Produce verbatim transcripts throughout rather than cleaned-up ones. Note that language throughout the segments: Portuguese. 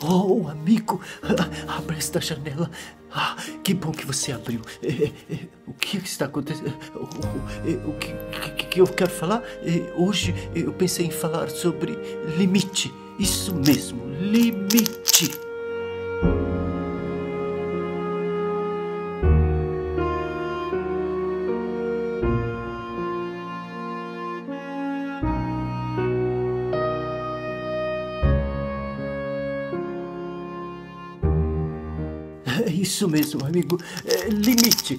Oh, amigo, abra esta janela. Ah, que bom que você abriu. É, é, o que está acontecendo? O, o, o que, que, que eu quero falar? É, hoje eu pensei em falar sobre limite. Isso mesmo, limite. É isso mesmo, amigo. É, limite.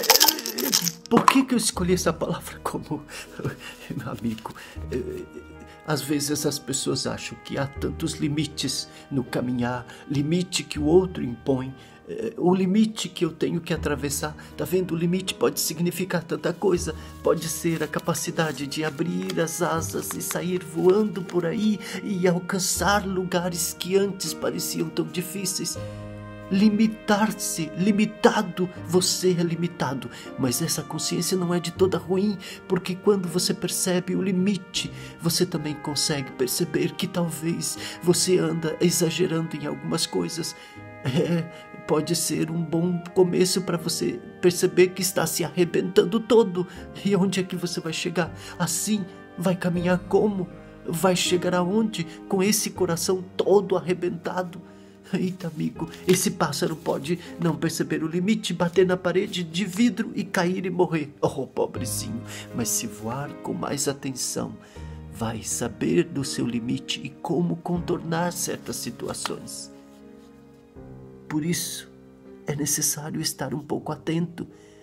É, por que que eu escolhi essa palavra como amigo? É, às vezes as pessoas acham que há tantos limites no caminhar, limite que o outro impõe, é, o limite que eu tenho que atravessar. Tá vendo? O limite pode significar tanta coisa. Pode ser a capacidade de abrir as asas e sair voando por aí e alcançar lugares que antes pareciam tão difíceis. Limitar-se, limitado, você é limitado, mas essa consciência não é de toda ruim, porque quando você percebe o limite, você também consegue perceber que talvez você anda exagerando em algumas coisas. É, pode ser um bom começo para você perceber que está se arrebentando todo. E onde é que você vai chegar? Assim, vai caminhar como? Vai chegar aonde? Com esse coração todo arrebentado? Eita, amigo, esse pássaro pode não perceber o limite, bater na parede de vidro e cair e morrer. Oh, pobrezinho, mas se voar com mais atenção, vai saber do seu limite e como contornar certas situações. Por isso, é necessário estar um pouco atento.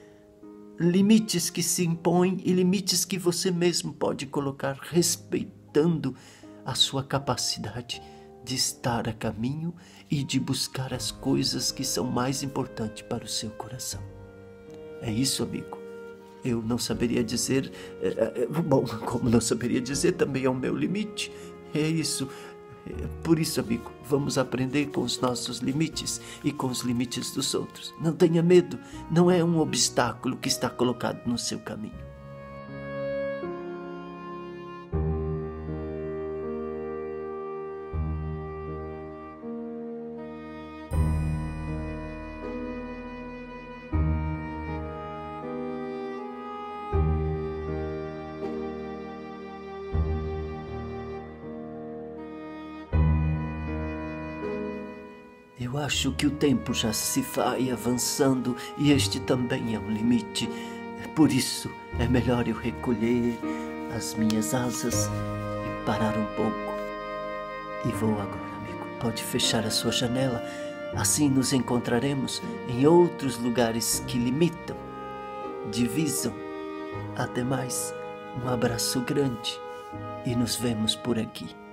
Limites que se impõem e limites que você mesmo pode colocar, respeitando a sua capacidade de estar a caminho e de buscar as coisas que são mais importantes para o seu coração. É isso, amigo. Eu não saberia dizer, é, é, bom, como não saberia dizer, também é o meu limite. É isso. É, por isso, amigo, vamos aprender com os nossos limites e com os limites dos outros. Não tenha medo, não é um obstáculo que está colocado no seu caminho. Eu acho que o tempo já se vai avançando e este também é um limite. Por isso é melhor eu recolher as minhas asas e parar um pouco. E vou agora, amigo. Pode fechar a sua janela. Assim nos encontraremos em outros lugares que limitam, divisam. Até mais. Um abraço grande e nos vemos por aqui.